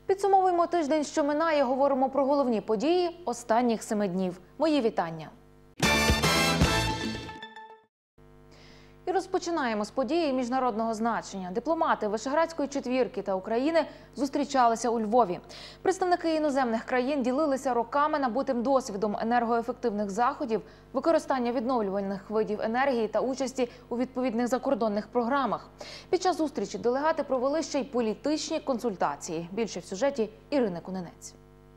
Підсумовуємо тиждень, що минає, говоримо про головні події останніх 7 днів. Мої вітання. І розпочинаємо з події міжнародного значення. Дипломати Вишеградської четвірки та України зустрічалися у Львові. Представники іноземних країн ділилися роками набутим досвідом енергоефективних заходів, використання відновлювальних видів енергії та участі у відповідних закордонних програмах. Під час зустрічі делегати провели ще й політичні консультації. Більше в сюжеті Ірини Кунинець.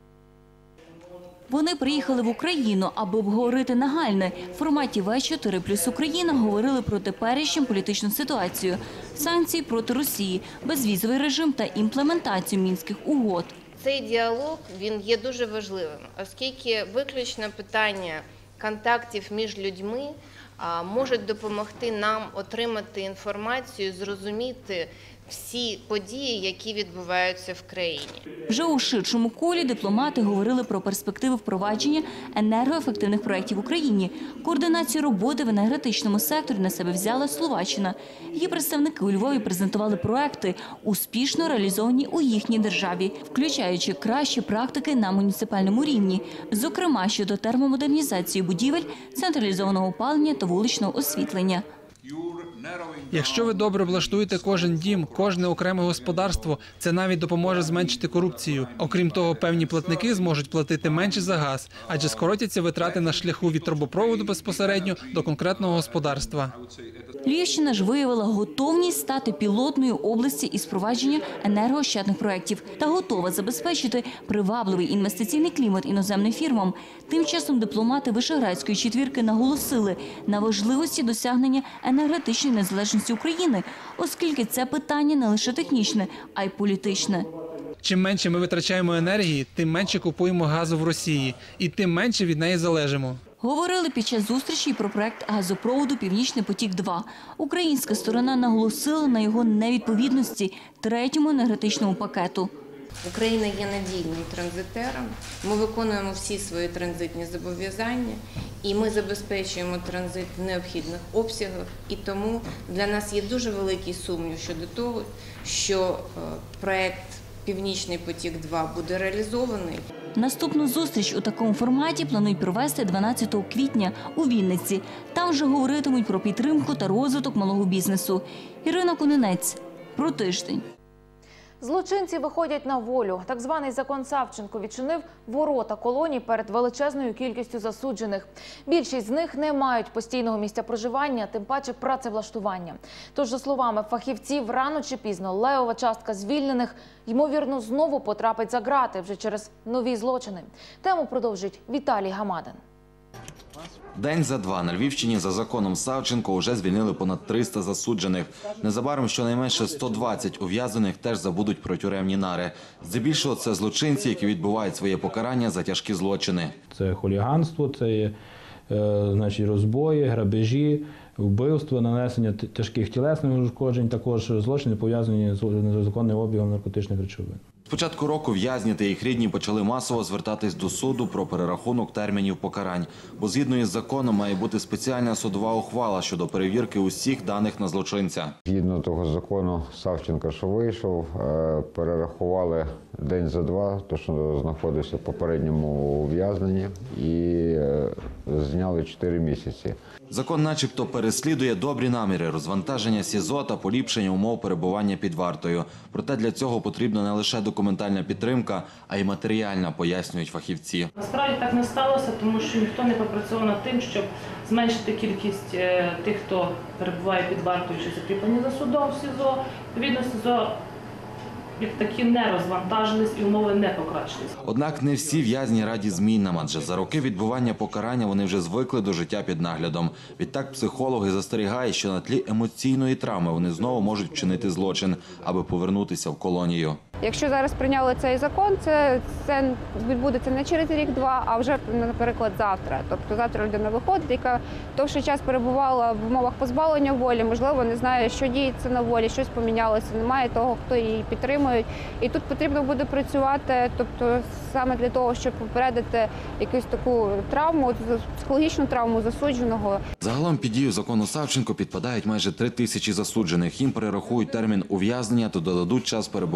Вони приїхали в Україну, аби обговорити нагальне. В форматі В4 плюс Україна говорили про теперішню політичну ситуацію, санкції проти Росії, безвізовий режим та імплементацію Мінських угод. Цей діалог, він є дуже важливим, оскільки виключно питання контактів між людьми можуть допомогти нам отримати інформацію, зрозуміти всі події, які відбуваються в країні. Вже у ширшому колі дипломати говорили про перспективи впровадження енергоефективних проєктів в Україні. Координацію роботи в енергетичному секторі на себе взяла Словаччина. Її представники у Львові презентували проекти, успішно реалізовані у їхній державі, включаючи кращі практики на муніципальному рівні, зокрема щодо термомодернізації будівель, централізованого опалення та вуличного освітлення. Якщо ви добре влаштуєте кожен дім, кожне окреме господарство, це навіть допоможе зменшити корупцію. Окрім того, певні платники зможуть платити менше за газ, адже скоротяться витрати на шляху від трубопроводу безпосередньо до конкретного господарства. Львівщина ж виявила готовність стати пілотною області із впровадження енергоощадних проєктів та готова забезпечити привабливий інвестиційний клімат іноземним фірмам. Тим часом дипломати Вишеградської четвірки наголосили на важливості досягнення енергетичної незалежності України, оскільки це питання не лише технічне, а й політичне. Чим менше ми витрачаємо енергії, тим менше купуємо газу в Росії і тим менше від неї залежимо. Говорили під час зустрічі і про проект газопроводу «Північний потік-2». Українська сторона наголосила на його невідповідності третьому енергетичному пакету. Україна є надійним транзитером, ми виконуємо всі свої транзитні зобов'язання і ми забезпечуємо транзит в необхідних обсягах. І тому для нас є дуже великий сумнів щодо того, що проект «Північний потік-2» буде реалізований. Наступну зустріч у такому форматі планують провести 12 квітня у Вінниці. Там вже говоритимуть про підтримку та розвиток малого бізнесу. Ірина Кунинець. Про тиждень. Злочинці виходять на волю. Так званий закон Савченко відчинив ворота колоній перед величезною кількістю засуджених. Більшість з них не мають постійного місця проживання, тим паче працевлаштування. Тож, за словами фахівців, рано чи пізно левова частка звільнених, ймовірно, знову потрапить за ґрати вже через нові злочини. Тему продовжить Віталій Гамадин. День за два на Львівщині за законом Савченко вже звільнили понад 300 засуджених. Незабаром щонайменше 120 ув'язнених теж забудуть про тюремні нари. Здебільшого це злочинці, які відбувають своє покарання за тяжкі злочини. Це хуліганство, це є розбої, грабежі, вбивство, нанесення тяжких тілесних ушкоджень, також злочини пов'язані з незаконним обігом наркотичних речовин. З початку року в'язні та їх рідні почали масово звертатись до суду про перерахунок термінів покарань. Бо згідно із законом має бути спеціальна судова ухвала щодо перевірки усіх даних на злочинця. Згідно того закону Савченка, що вийшов, перерахували день за два, то що знаходився в попередньому ув'язненні, і зняли 4 місяці. Закон начебто переслідує добрі наміри, розвантаження СІЗО та поліпшення умов перебування під вартою. Проте для цього потрібна не лише документальна підтримка, а й матеріальна, пояснюють фахівці. Насправді так не сталося, тому що ніхто не попрацьовував над тим, щоб зменшити кількість тих, хто перебуває під вартою чи закріплені за судом в СІЗО. Відповідно, СІЗО як такі не розвантажились і умови не покращились. Однак не всі в'язні раді змінам, адже за роки відбування покарання вони вже звикли до життя під наглядом. Відтак психологи застерігають, що на тлі емоційної травми вони знову можуть вчинити злочин, аби повернутися в колонію. Якщо зараз прийняли цей закон, це відбудеться не через рік-два, а вже, наприклад, завтра. Тобто завтра людина виходить, яка довший час перебувала в умовах позбавлення волі, можливо, не знає, що діється на волі, щось помінялося, немає того, хто її підтримує. І тут потрібно буде працювати, тобто саме для того, щоб попередити якусь таку травму, психологічну травму засудженого. Загалом під дію закону Савченко підпадають майже 3000 засуджених. Їм перерахують термін ув'язнення та додадуть час перебування у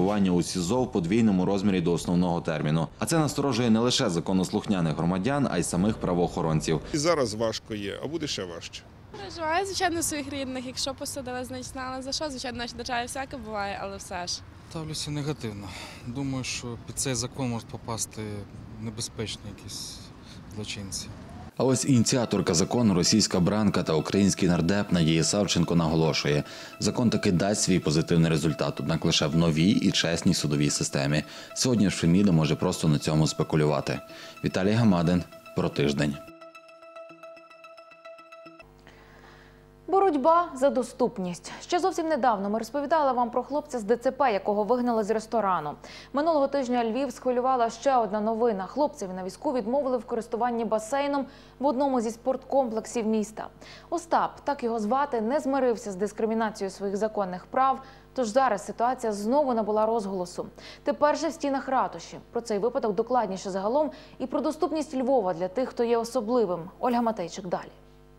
СІЗО в подвійному розмірі до основного терміну. А це насторожує не лише законослухняних громадян, а й самих правоохоронців. І зараз важко є, а буде ще важче. Переживаю, звичайно, своїх рідних. Якщо посадили, значить знали за що. Звичайно, в нашій державі всяке буває, але все ж. Ставлюся негативно. Думаю, що під цей закон можуть попасти небезпечні якісь злочинці. А ось ініціаторка закону, російська бранка та український нардеп Надія Савченко наголошує, закон таки дасть свій позитивний результат, однак лише в новій і чесній судовій системі. Сьогодні ж Феміда може просто на цьому спекулювати. Віталій Гамадин, про тиждень. Боротьба за доступність. Ще зовсім недавно ми розповідали вам про хлопця з ДЦП, якого вигнали з ресторану. Минулого тижня Львів схвилювала ще одна новина. Хлопцеві на візку відмовили в користуванні басейном в одному зі спорткомплексів міста. Остап, так його звати, не змирився з дискримінацією своїх законних прав, тож зараз ситуація знову набула розголосу. Тепер же в стінах ратуші. Про цей випадок докладніше загалом і про доступність Львова для тих, хто є особливим. Ольга Матейчик далі.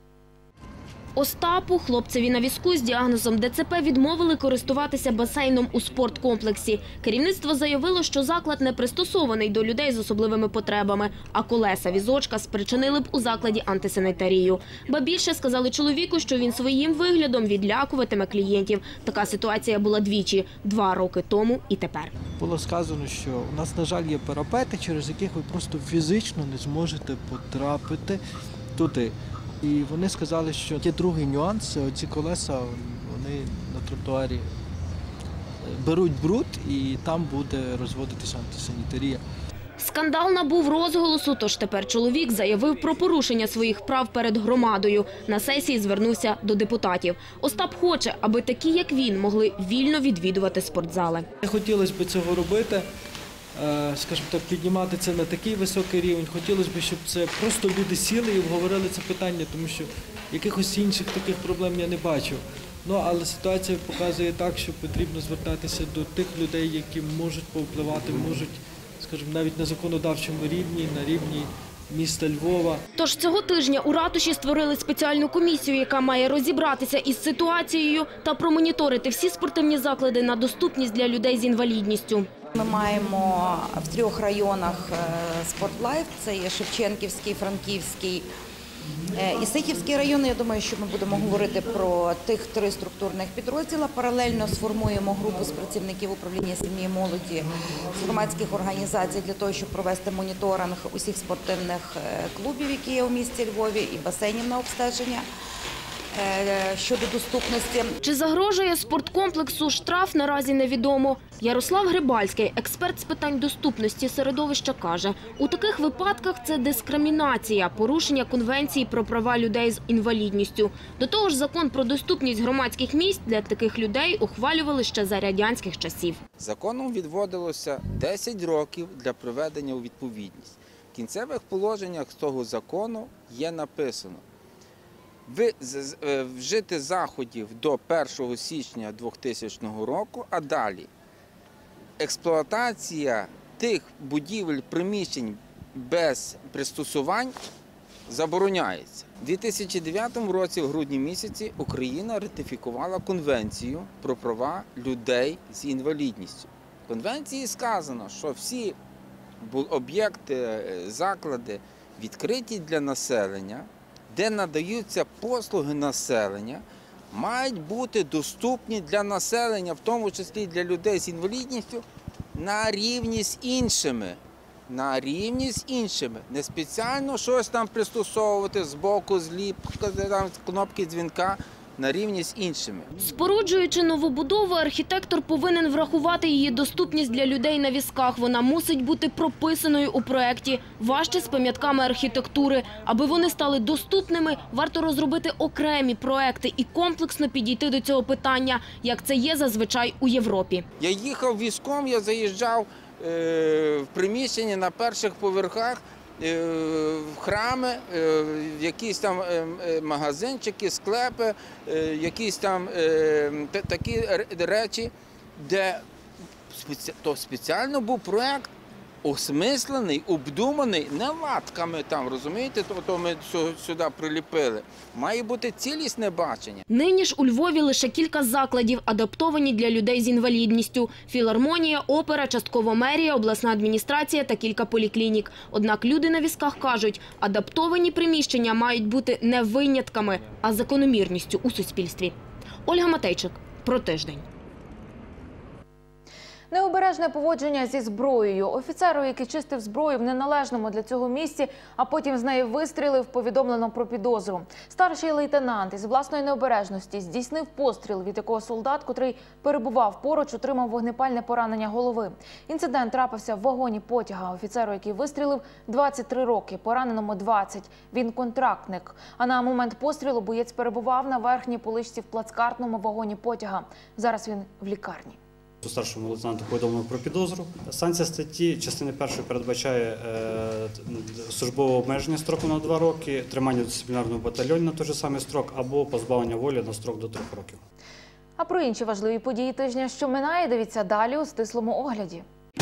Остапу, хлопцеві на візку з діагнозом ДЦП, відмовили користуватися басейном у спорткомплексі. Керівництво заявило, що заклад не пристосований до людей з особливими потребами, а колеса візочка спричинили б у закладі антисанітарію. Ба більше сказали чоловіку, що він своїм виглядом відлякуватиме клієнтів. Така ситуація була двічі – 2 роки тому і тепер. Було сказано, що у нас, на жаль, є парапети, через яких ви просто фізично не зможете потрапити туди. І вони сказали, що є другий нюанс, оці колеса, вони на тротуарі беруть бруд і там буде розводитися антисанітарія. Скандал набув розголосу, тож тепер чоловік заявив про порушення своїх прав перед громадою. На сесії звернувся до депутатів. Остап хоче, аби такі, як він, могли вільно відвідувати спортзали. Хотілося б цього робити, скажімо так, піднімати це на такий високий рівень. Хотілося б, щоб це просто люди сіли і обговорили це питання, тому що якихось інших таких проблем я не бачу. Ну, але ситуація показує так, що потрібно звертатися до тих людей, які можуть повпливати, можуть, скажімо, навіть на законодавчому рівні, на рівні міста Львова. Тож цього тижня у ратуші створили спеціальну комісію, яка має розібратися із ситуацією та промоніторити всі спортивні заклади на доступність для людей з інвалідністю. Ми маємо в 3 районах «Спортлайф». Це є Шевченківський, Франківський і Сихівський райони. Я думаю, що ми будемо говорити про тих 3 структурних підрозділи. Паралельно сформуємо групу з працівників управління сім'ї і молоді, з громадських організацій для того, щоб провести моніторинг усіх спортивних клубів, які є у місті Львові, і басейнів на обстеження щодо доступності. Чи загрожує спорткомплексу штраф, наразі невідомо. Ярослав Грибальський, експерт з питань доступності середовища, каже, у таких випадках це дискримінація, порушення Конвенції про права людей з інвалідністю. До того ж, закон про доступність громадських місць для таких людей ухвалювали ще за радянських часів. Законом відводилося 10 років для приведення у відповідність. В кінцевих положеннях з того закону є написано: вжити заходів до 1 січня 2000 року, а далі експлуатація тих будівель, приміщень без пристосувань забороняється. У 2009 році, в грудні місяці, Україна ратифікувала Конвенцію про права людей з інвалідністю. В Конвенції сказано, що всі об'єкти, заклади відкриті для населення, де надаються послуги населення, мають бути доступні для населення, в тому числі для людей з інвалідністю, на рівні з іншими. На рівні з іншими. Не спеціально щось там пристосовувати збоку, зліпкати там кнопки дзвінка, на рівні з іншими. Споруджуючи новобудову, архітектор повинен врахувати її доступність для людей на візках. Вона мусить бути прописаною у проєкті. Важче з пам'ятками архітектури. Аби вони стали доступними, варто розробити окремі проєкти і комплексно підійти до цього питання, як це є зазвичай у Європі. Я їхав візком, я заїжджав в приміщення на перших поверхах, в храми, якісь там магазинчики, склепи, якісь там такі речі, де то спеціально був проєкт осмислений, обдуманий, не ватками там, розумієте, то ми сюди приліпили. Має бути цілісне бачення. Нині ж у Львові лише кілька закладів, адаптовані для людей з інвалідністю. Філармонія, опера, частково мерія, обласна адміністрація та кілька поліклінік. Однак люди на візках кажуть, адаптовані приміщення мають бути не винятками, а закономірністю у суспільстві. Ольга Матейчик. Про тиждень. Необережне поводження зі зброєю. Офіцеру, який чистив зброю в неналежному для цього місці, а потім з неї вистрілив, повідомлено про підозру. Старший лейтенант із власної необережності здійснив постріл, від якого солдат, котрий перебував поруч, отримав вогнепальне поранення голови. Інцидент трапився в вагоні потяга. Офіцеру, який вистрілив, 23 роки, пораненому 20. Він контрактник. А на момент пострілу боєць перебував на верхній поличці в плацкартному вагоні потяга. Зараз він в лікарні. Старшому лейтенанту повідомлено про підозру. Санкція статті частини 1 передбачає службове обмеження строку на 2 роки, тримання в дисциплінарному батальйоні на той же самий строк або позбавлення волі на строк до 3 років. А про інші важливі події тижня, що минає, дивіться далі у стислому огляді.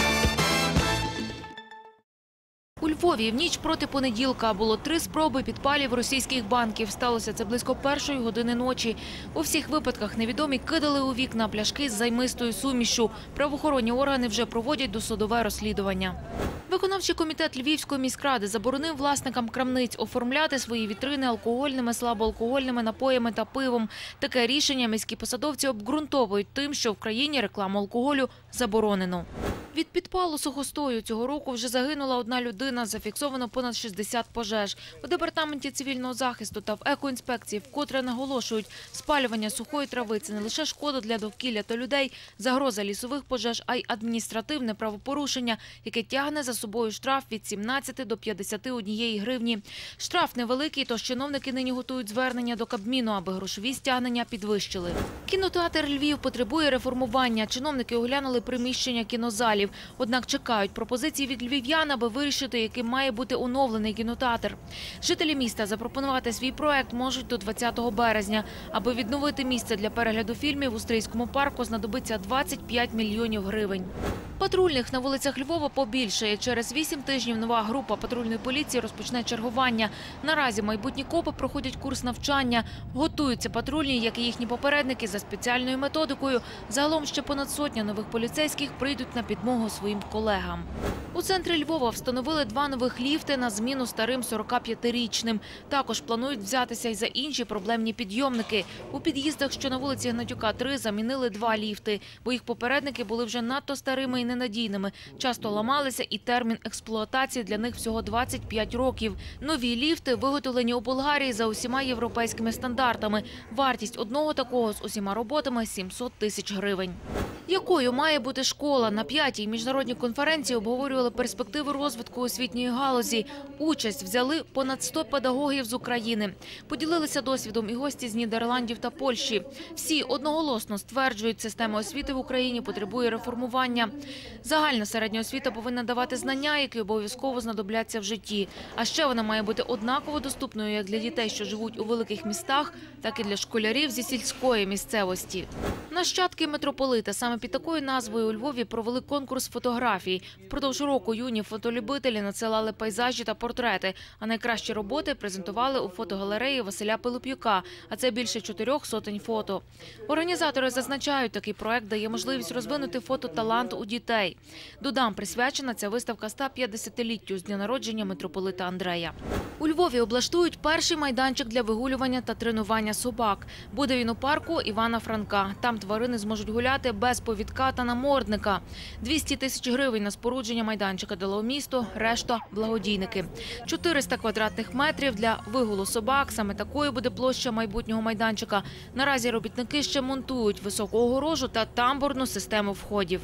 У Львові в ніч проти понеділка було 3 спроби підпалів російських банків. Сталося це близько 1-ї години ночі. У всіх випадках невідомі кидали у вікна пляшки з займистою сумішшю. Правоохоронні органи вже проводять досудове розслідування. Виконавчий комітет Львівської міськради заборонив власникам крамниць оформляти свої вітрини алкогольними, слабоалкогольними напоями та пивом. Таке рішення міські посадовці обґрунтовують тим, що в країні рекламу алкоголю заборонено. Від підпалу сухостою цього року вже загинула 1 людина, зафіксовано понад 60 пожеж. У Департаменті цивільного захисту та в екоінспекції вкотре наголошують, спалювання сухої трави – це не лише шкода для довкілля та людей, загроза лісових пожеж, а й адміністративне правопорушення, яке тягне за собою штраф від 17 до 51 гривні. Штраф невеликий, тож чиновники нині готують звернення до Кабміну, аби грошові стягнення підвищили. Кінотеатр Львів потребує реформування. Чиновники оглянули приміщення кінозалів. Однак чекають пропозиції від львів'ян, аби вирішити, яким має бути оновлений кінотеатр. Жителі міста запропонувати свій проект можуть до 20 березня. Аби відновити місце для перегляду фільмів у Стрийському парку знадобиться 25 мільйонів гривень. Патрульних на вулицях Львова побільшає. Через 8 тижнів нова група патрульної поліції розпочне чергування. Наразі майбутні копи проходять курс навчання. Готуються патрульні, як і їхні попередники, за спеціальною методикою. Загалом ще понад 100 нових поліцейських прийдуть на підмогу своїм колегам. У центрі Львова встановили 2 нових ліфти на зміну старим 45-річним. Також планують взятися й за інші проблемні підйомники. У під'їздах, що на вулиці Гнатюка, 3, замінили 2 ліфти, бо їх попередники були вже надто старими і ненадійними. Часто ламалися, і термін експлуатації для них всього 25 років. Нові ліфти виготовлені у Болгарії за усіма європейськими стандартами. Вартість одного такого з усіма роботами – 700 тисяч гривень. Якою має бути школа? На 5-й міжнародній конференції обговорювали перспективи розвитку освітньої галузі. Участь взяли понад 100 педагогів з України. Поділилися досвідом і гості з Нідерландів та Польщі. Всі одноголосно стверджують, система освіти в Україні потребує реформування. Загальна середня освіта повинна давати знання, які обов'язково знадобляться в житті. А ще вона має бути однаково доступною як для дітей, що живуть у великих містах, так і для школярів зі сільської місцевості. Нащадки митрополита. Саме під такою назвою у Львові провели конкурс фотографій. Впродовж року юні фотолюбителі надсилали пейзажі та портрети, а найкращі роботи презентували у фотогалереї Василя Пилип'юка, а це більше 400 фото. Організатори зазначають, такий проект дає можливість розвинути фототалант у дітей. Додам, присвячена ця виставка 150-літтю з дня народження митрополита Андрея. У Львові облаштують перший майданчик для вигулювання та тренування собак. Буде він у парку Івана Франка. Там тварини зможуть гуляти без повідка та намордника. 200 тисяч гривень на спорудження майданчика дало місто, решта – благодійники. 400 квадратних метрів для вигулу собак. Саме такою буде площа майбутнього майданчика. Наразі робітники ще монтують високу огорожу та тамбурну систему входів.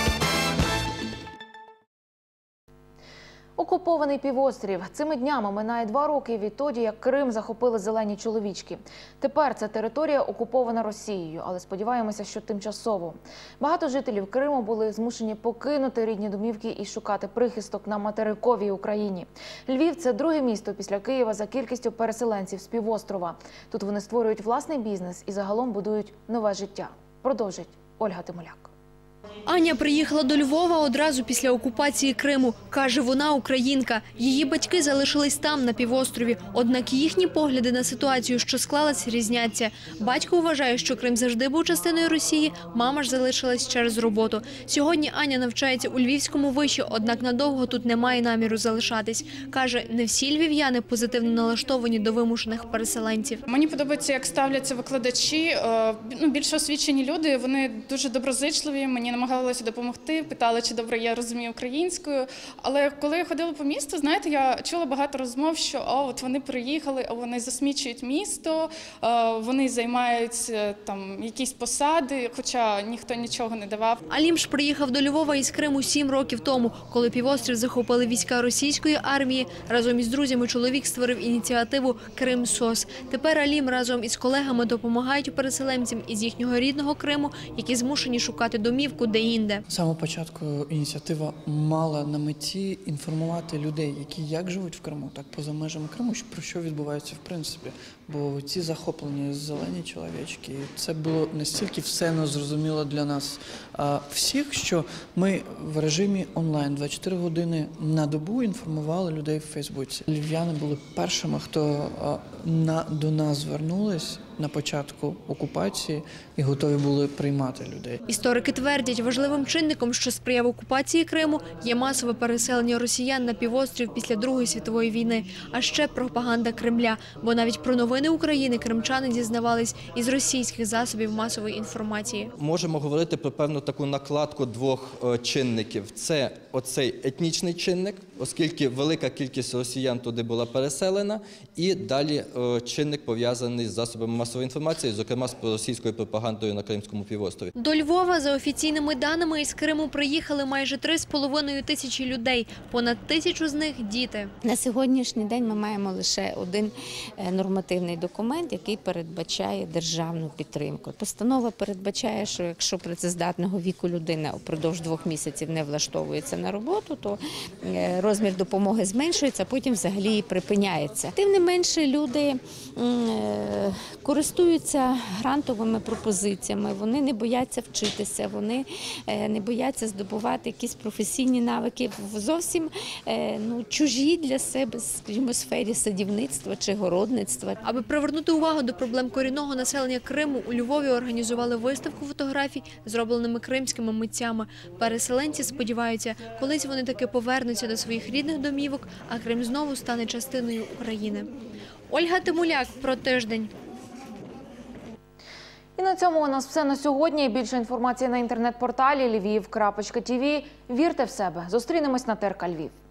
Окупований півострів. Цими днями минає 2 роки відтоді, як Крим захопили зелені чоловічки. Тепер ця територія окупована Росією, але сподіваємося, що тимчасово. Багато жителів Криму були змушені покинути рідні домівки і шукати прихисток на материковій Україні. Львів – це друге місто після Києва за кількістю переселенців з півострова. Тут вони створюють власний бізнес і загалом будують нове життя. Продовжить Ольга Тимоляк. Аня приїхала до Львова одразу після окупації Криму. Каже, вона українка. Її батьки залишились там, на півострові. Однак їхні погляди на ситуацію, що склалась, різняться. Батько вважає, що Крим завжди був частиною Росії, мама ж залишилась через роботу. Сьогодні Аня навчається у Львівському виші, однак надовго тут немає наміру залишатись. Каже, не всі львів'яни позитивно налаштовані до вимушених переселенців. Мені подобається, як ставляться викладачі. Більш освічені люди, вони дуже доброзичливі, мені намагалися допомогти, питали, чи добре я розумію українською. Але коли я ходила по місту, знаєте, я чула багато розмов, що от вони приїхали, вони засмічують місто, вони займають там якісь посади, хоча ніхто нічого не давав. Алім ж приїхав до Львова із Криму 7 років тому, коли півострів захопили війська російської армії. Разом із друзями чоловік створив ініціативу «Крим-СОС». Тепер Алім разом із колегами допомагають переселенцям із їхнього рідного Криму, які змушені шукати домівку де-інде. З самого початку ініціатива мала на меті інформувати людей, які як живуть в Криму, так поза межами Криму, про що відбувається в принципі. Бо ці захоплені зелені чоловічки, це було настільки все незрозуміло для нас всіх, що ми в режимі онлайн 24 години на добу інформували людей в Фейсбуці. Львів'яни були першими, хто до нас звернулись на початку окупації і готові були приймати людей. Історики твердять, важливим чинником, що сприяв окупації Криму, є масове переселення росіян на півострів після Другої світової війни, а ще пропаганда Кремля, бо навіть про новини України кримчани дізнавались із російських засобів масової інформації. Можемо говорити про певну таку накладку двох чинників. Це оцей етнічний чинник, оскільки велика кількість росіян туди була переселена, і далі чинник пов'язаний з засобами масової інформації, зокрема з російською пропагандою на Кримському півострові. До Львова, за офіційними даними, із Криму приїхали майже 3,5 тисячі людей. Понад 1000 з них – діти. На сьогоднішній день ми маємо лише один нормативний документ, який передбачає державну підтримку. Постанова передбачає, що якщо працездатного віку людина впродовж 2 місяців не влаштовується на роботу, то розмір допомоги зменшується, а потім взагалі і припиняється. Тим не менше, люди користуються грантовими пропозиціями, вони не бояться вчитися, вони не бояться здобувати якісь професійні навики в зовсім чужій для себе, скажімо, сфері садівництва чи городництва. Аби привернути увагу до проблем корінного населення Криму, у Львові організували виставку фотографій, зробленими кримськими митцями. Переселенці сподіваються, колись вони таки повернуться до своїх рідних домівок, а Крим знову стане частиною України. Ольга Тимуляк, про тиждень. І на цьому у нас все на сьогодні. Більше інформації на інтернет-порталі lviv.tv. Вірте в себе. Зустрінемось на ТРК Львів.